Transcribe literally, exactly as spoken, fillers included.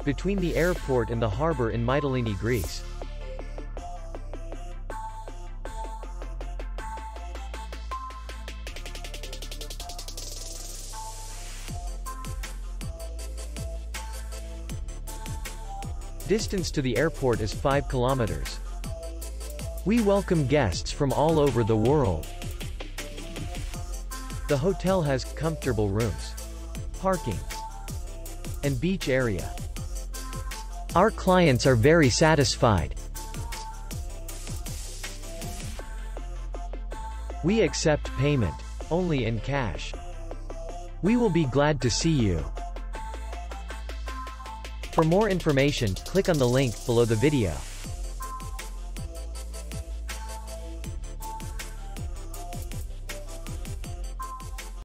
between the airport and the harbour in Mytilini, Greece. Distance to the airport is five kilometers. We welcome guests from all over the world. The hotel has comfortable rooms, parking, and beach area. Our clients are very satisfied. We accept payment only in cash. We will be glad to see you. For more information, click on the link below the video.